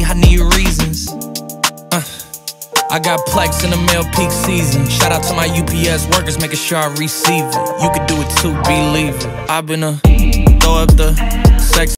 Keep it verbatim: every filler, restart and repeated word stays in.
I need reasons. uh, I got plex in the mail peak season. Shout out to my U P S workers, making sure I receive it. You could do it too, believe it. I've been a throw up the